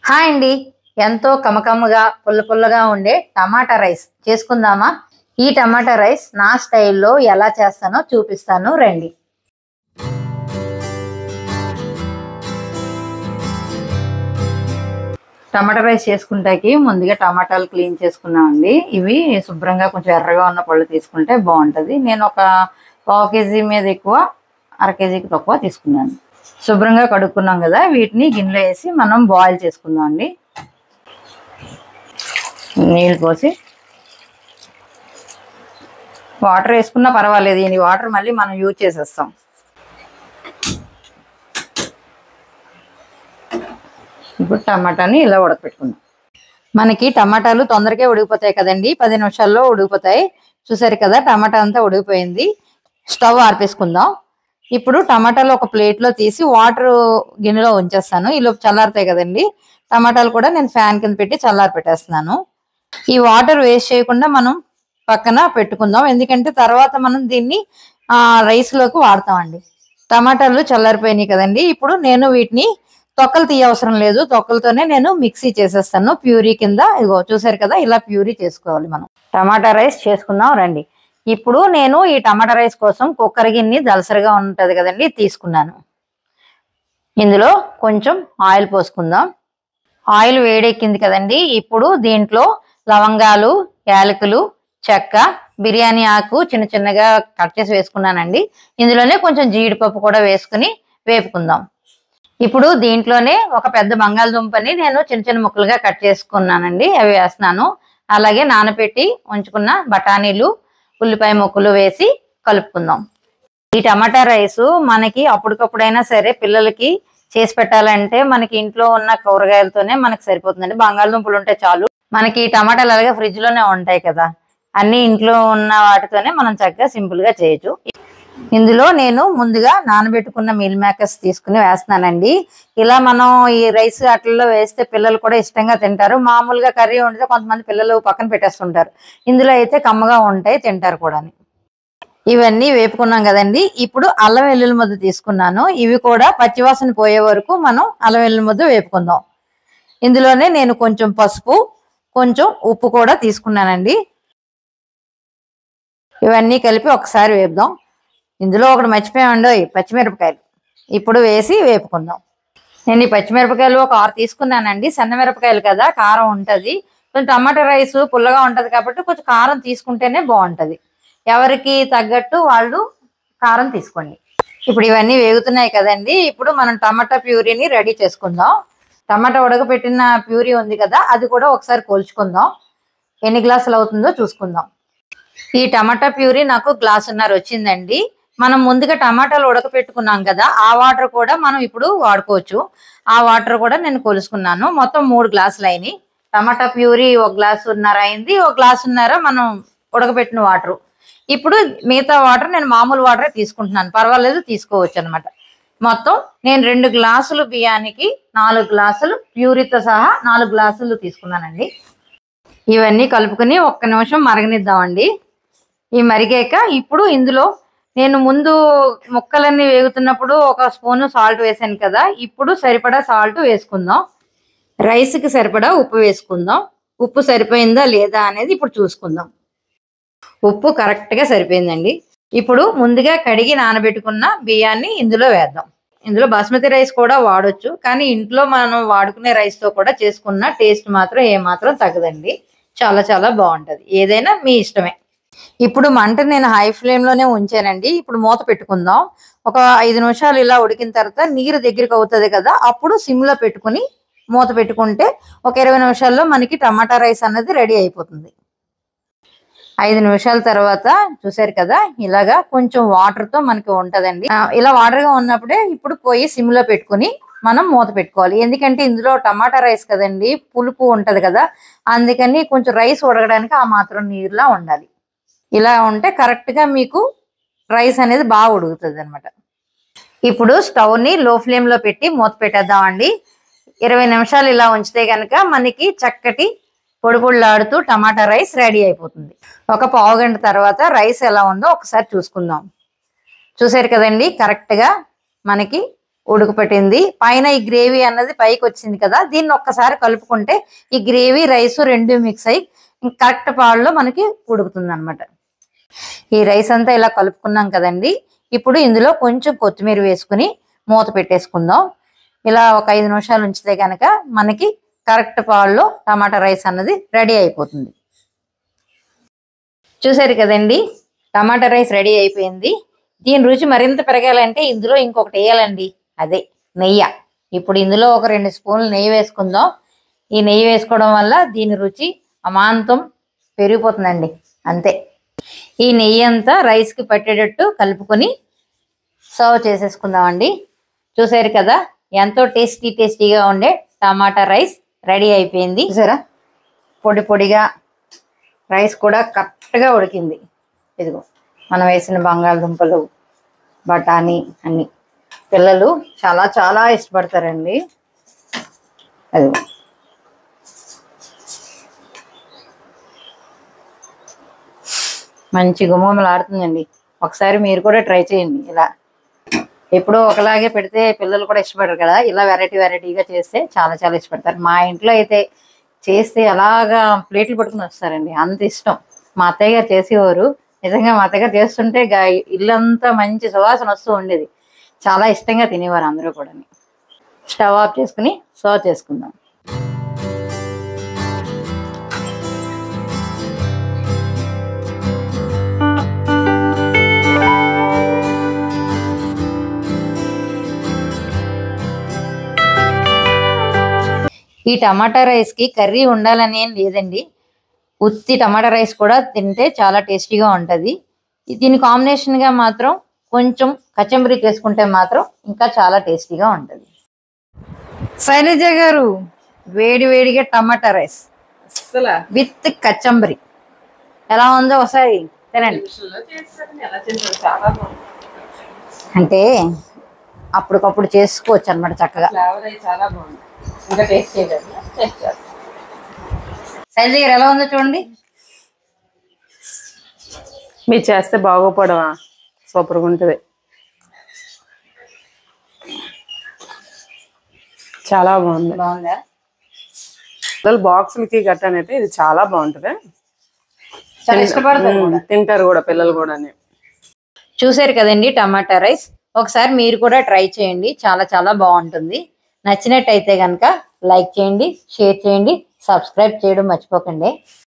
Hi అండి. ఎంతో కమకమ్మగా పుల్లపుల్లగా ఉండే టమాటా రైస్ చేసుకుందామా? ఈ టమాటా రైస్ నా స్టైల్లో ఎలా చేస్తానో చూపిస్తాను రండి. టమాటా రైస్ చేసుకుంటాకి ముందుగా టమాటాలు క్లీన్ చేసుకున్నామండి. ఇవి శుభ్రంగా కొంచెం ఎర్రగా ఉన్న పళ్ళు తీసుకుంటే బాగుంటుంది. నేను ఒక పావు కేజీ మీద ఎక్కువ, అర కేజీకి తక్కువ తీసుకున్నాను. శుభ్రంగా కడుక్కున్నాం కదా, వీటిని గిన్నెలో వేసి మనం బాయిల్ చేసుకుందాం అండి. నీళ్ళు పోసి వాటర్ వేసుకున్నా పర్వాలేదు, ఈ వాటర్ మళ్ళీ మనం యూజ్ చేసేస్తాం. ఇప్పుడు టమాటాని ఇలా ఉడకపెట్టుకుందాం. మనకి టమాటాలు తొందరగా ఉడికిపోతాయి కదండి, 10 నిమిషాల్లో ఉడికిపోతాయి. చూసారు కదా, టమాటా అంతా ఉడికిపోయింది. స్టవ్ ఆర్పేసుకుందాం. ఇప్పుడు టమాటాలు ఒక ప్లేట్లో తీసి వాటర్ గిన్నెలో ఉంచేస్తాను. ఈలోపు చల్లారుతాయి కదండి. టమాటాలు కూడా నేను ఫ్యాన్ కింద పెట్టి చల్లారి పెట్టేస్తున్నాను. ఈ వాటర్ వేస్ట్ చేయకుండా మనం పక్కన పెట్టుకుందాం, ఎందుకంటే తర్వాత మనం దీన్ని రైస్లోకి వాడతామండి. టమాటాలు చల్లారిపోయినాయి కదండి. ఇప్పుడు నేను వీటిని తొక్కలు తీయవసరం లేదు, తొక్కలతోనే నేను మిక్సీ చేసేస్తాను ప్యూరీ కింద. ఇగో చూసారు కదా, ఇలా ప్యూరీ చేసుకోవాలి మనం. టమాటా రైస్ చేసుకుందాం రండి. ఇప్పుడు నేను ఈ టమాటా రైస్ కోసం కుక్కర్ గిన్నె దలసరిగా ఉంటుంది కదండి, తీసుకున్నాను. ఇందులో కొంచెం ఆయిల్ పోసుకుందాం. ఆయిల్ వేడెక్కింది కదండి. ఇప్పుడు దీంట్లో లవంగాలు, యాలకులు, చెక్క, బిర్యానీ ఆకు చిన్న చిన్నగా కట్ చేసి వేసుకున్నానండి. ఇందులోనే కొంచెం జీడిపప్పు కూడా వేసుకుని వేపుకుందాం. ఇప్పుడు దీంట్లోనే ఒక పెద్ద బంగాళదుంపని నేను చిన్న చిన్న ముక్కలుగా కట్ చేసుకున్నానండి, అవి వేస్తున్నాను. అలాగే నానబెట్టి ఉంచుకున్న బఠానీలు, ఉల్లిపాయ ముక్కలు వేసి కలుపుకుందాం. ఈ టమాటా రైసు మనకి అప్పటికప్పుడైనా సరే పిల్లలకి చేసి పెట్టాలంటే మనకి ఇంట్లో ఉన్న కూరగాయలతోనే మనకి సరిపోతుందండి. బంగాళదుంపలు ఉంటే చాలు. మనకి టమాటాలు అలాగే ఫ్రిడ్జ్ లోనే ఉంటాయి కదా, అన్ని ఇంట్లో ఉన్న వాటితోనే మనం చక్కగా సింపుల్ గా చేయొచ్చు. ఇందులో నేను ముందుగా నానబెట్టుకున్న మీల్ మేకర్స్ తీసుకుని వేస్తున్నానండి. ఇలా మనం ఈ రైస్ అట్లలో వేస్తే పిల్లలు కూడా ఇష్టంగా తింటారు. మామూలుగా కర్రీ వండితే కొంతమంది పిల్లలు పక్కన పెట్టేస్తుంటారు, ఇందులో అయితే కమ్మగా ఉంటాయి, తింటారు కూడా. ఇవన్నీ వేపుకున్నాం కదండి. ఇప్పుడు అల్లం వెల్లుల్లి ముద్ద తీసుకున్నాను. ఇవి కూడా పచ్చివాసన పోయే వరకు మనం అల్లం వెల్లుల్లి ముద్ద వేపుకుందాం. ఇందులోనే నేను కొంచెం పసుపు, కొంచెం ఉప్పు కూడా తీసుకున్నానండి. ఇవన్నీ కలిపి ఒకసారి వేపుదాం. ఇందులో ఒకటి మర్చిపోయామండి, పచ్చిమిరపకాయలు. ఇప్పుడు వేసి వేపుకుందాం. నేను ఈ పచ్చిమిరపకాయలు ఒక 6 తీసుకున్నానండి. సన్న మిరపకాయలు కదా, కారం ఉంటుంది. కొంచెం టమాటా రైస్ పుల్లగా ఉంటుంది కాబట్టి కొంచెం కారం తీసుకుంటేనే బాగుంటుంది. ఎవరికి తగ్గట్టు వాళ్ళు కారం తీసుకోండి. ఇప్పుడు ఇవన్నీ వేగుతున్నాయి కదండి. ఇప్పుడు మనం టమాటా ప్యూరీని రెడీ చేసుకుందాం. టమాటా ఉడకపెట్టిన ప్యూరీ ఉంది కదా, అది కూడా ఒకసారి కోల్చుకుందాం. ఎన్ని గ్లాసులు అవుతుందో చూసుకుందాం. ఈ టమాటా ప్యూరీ నాకు 1.5 గ్లాసున్నర వచ్చిందండి. మనం ముందుగా టమాటాలు ఉడకపెట్టుకున్నాం కదా, ఆ వాటర్ కూడా మనం ఇప్పుడు వాడుకోవచ్చు. ఆ వాటర్ కూడా నేను కొలుసుకున్నాను. మొత్తం 3 గ్లాసులు అయినాయి. టమాటా ప్యూరీ 1.5 గ్లాసున్నర అయింది. 1.5 గ్లాసున్నర మనం ఉడకపెట్టిన వాటర్. ఇప్పుడు మిగతా వాటర్ నేను మామూలు వాటరే తీసుకుంటున్నాను, పర్వాలేదు, తీసుకోవచ్చు అనమాట. మొత్తం నేను 2 గ్లాసులు బియ్యానికి 4 గ్లాసులు ప్యూరీతో సహా 4 గ్లాసులు తీసుకున్నానండి. ఇవన్నీ కలుపుకుని 1 నిమిషం మరగనిద్దామండి. ఈ మరిగాక ఇప్పుడు ఇందులో నేను ముందు ముక్కలన్నీ వేగుతున్నప్పుడు 1 స్పూను సాల్ట్ వేసాను కదా, ఇప్పుడు సరిపడా సాల్ట్ వేసుకుందాం. రైస్కి సరిపడా ఉప్పు వేసుకుందాం. ఉప్పు సరిపోయిందా లేదా అనేది ఇప్పుడు చూసుకుందాం. ఉప్పు కరెక్ట్గా సరిపోయిందండి. ఇప్పుడు ముందుగా కడిగి నానబెట్టుకున్న బియ్యాన్ని ఇందులో వేద్దాం. ఇందులో బాస్మతి రైస్ కూడా వాడొచ్చు, కానీ ఇంట్లో మనం వాడుకునే రైస్తో కూడా చేసుకున్న టేస్ట్ మాత్రం ఏమాత్రం తగ్గదండి. చాలా చాలా బాగుంటుంది. ఏదైనా మీ ఇష్టమే. ఇప్పుడు మంట నేను హై ఫ్లేమ్లోనే ఉంచానండి. ఇప్పుడు మూత పెట్టుకుందాం. ఒక 5 నిమిషాలు ఇలా ఉడికిన తర్వాత నీరు దగ్గరికి అవుతుంది కదా, అప్పుడు సిమ్లో పెట్టుకుని మూత పెట్టుకుంటే ఒక 20 నిమిషాల్లో మనకి టమాటా రైస్ అన్నది రెడీ అయిపోతుంది. 5 నిమిషాల తర్వాత చూసారు కదా, ఇలాగా కొంచెం వాటర్తో మనకి ఉంటుందండి. ఇలా వాటర్గా ఉన్నప్పుడే ఇప్పుడు పోయి సిమ్లో పెట్టుకుని మనం మూత పెట్టుకోవాలి. ఎందుకంటే ఇందులో టమాటా రైస్ కదండి, పులుపు ఉంటుంది కదా, అందుకని కొంచెం రైస్ ఉడకడానికి ఆ మాత్రం నీరులా ఉండాలి. ఇలా ఉంటే కరెక్ట్గా మీకు రైస్ అనేది బాగా ఉడుకుతుంది అనమాట. ఇప్పుడు స్టవ్ని లో ఫ్లేమ్లో పెట్టి మూత పెట్టేద్దామండి. 20 నిమిషాలు ఇలా ఉంచితే కనుక మనకి చక్కటి పొడి పొడిలాడుతూ టమాటా రైస్ రెడీ అయిపోతుంది. ఒక పావు గంట తర్వాత రైస్ ఎలా ఉందో ఒకసారి చూసుకుందాం. చూసారు కదండి, కరెక్ట్గా మనకి ఉడకపెట్టింది. పైన ఈ గ్రేవీ అన్నది పైకి వచ్చింది కదా, దీన్ని ఒక్కసారి కలుపుకుంటే ఈ గ్రేవీ రైస్ రెండు మిక్స్ అయ్యి కరెక్ట్ పాడులో మనకి ఉడుకుతుంది అనమాట. ఈ రైస్ అంతా ఇలా కలుపుకున్నాం కదండి. ఇప్పుడు ఇందులో కొంచెం కొత్తిమీర వేసుకుని మూత పెట్టేసుకుందాం. ఇలా ఒక 5 నిమిషాలు ఉంచితే కనుక మనకి కరెక్ట్ పాడులో టమాటా రైస్ అన్నది రెడీ అయిపోతుంది. చూసారు కదండి, టమాటా రైస్ రెడీ అయిపోయింది. దీని రుచి మరింత పెరగాలంటే ఇందులో ఇంకొకటి వేయాలండి, అదే నెయ్యి. ఇప్పుడు ఇందులో ఒక 2 స్పూన్లు నెయ్యి వేసుకుందాం. ఈ నెయ్యి వేసుకోవడం వల్ల దీని రుచి అమాంతం పెరిగిపోతుందండి. అంతే. ఈ నెయ్యి అంతా రైస్కి పట్టేటట్టు కలుపుకొని సర్వ్ చేసేసుకుందామండి. చూసారు కదా, ఎంతో టేస్టీగా ఉండే టమాటా రైస్ రెడీ అయిపోయింది. చూసారా, పొడి పొడిగా రైస్ కూడా కరెక్ట్గా ఉడికింది. ఇదిగో మనం వేసిన బంగాళదుంపలు, బఠానీ అన్ని పిల్లలు చాలా చాలా ఇష్టపడతారండి. అదిగో మంచి గుమగుమలాడుతుందండి. ఒకసారి మీరు కూడా ట్రై చేయండి. ఇలా ఎప్పుడూ ఒకలాగే పెడితే పిల్లలు కూడా ఇష్టపడరు కదా, ఇలా వెరైటీగా చేస్తే చాలా చాలా ఇష్టపడతారు. మా ఇంట్లో అయితే చేస్తే అలాగా ప్లేట్లు పట్టుకుని వస్తారండి, అంత ఇష్టం. మా అత్తయ్య గారు చేసేవారు. నిజంగా మా అత్తయ్య గారు చేస్తుంటే ఇల్లంతా మంచి సువాసన వస్తూ ఉండేది. చాలా ఇష్టంగా తినేవారు అందరూ కూడా. స్టవ్ ఆఫ్ చేసుకుని సర్వ్ చేసుకుందాం. ఈ టమాటా రైస్కి కర్రీ ఉండాలని ఏం లేదండి, ఉత్తి టమాటా రైస్ కూడా తింటే చాలా టేస్టీగా ఉంటుంది. దీని కాంబినేషన్గా మాత్రం కొంచెం కచంబరి చేసుకుంటే మాత్రం ఇంకా చాలా టేస్టీగా ఉంటుంది. శైలజ గారు, వేడిగా టమాటా రైస్ విత్ కచంబరి ఎలా ఉందో ఒకసారి తినండి. అంటే అప్పటికప్పుడు చేసుకోవచ్చు అనమాట చక్కగా. శైలజ గారు ఎలా ఉందో చూడండి. మీరు చేస్తే బాగోపడవా, సూపర్గా ఉంటుంది. చాలా బాగుంది. బాగుందా? పిల్లలు బాక్సులకి గట్టనైతే ఇది చాలా బాగుంటుంది. చాలా ఇష్టపడతారు, తింటారు కూడా పిల్లలు కూడా. చూసారు కదండి టమాటా రైస్. ఒకసారి మీరు కూడా ట్రై చేయండి, చాలా చాలా బాగుంటుంది. నచ్చినట్టయితే కనుక లైక్ చేయండి, షేర్ చేయండి, సబ్స్క్రైబ్ చేయడం మర్చిపోకండి.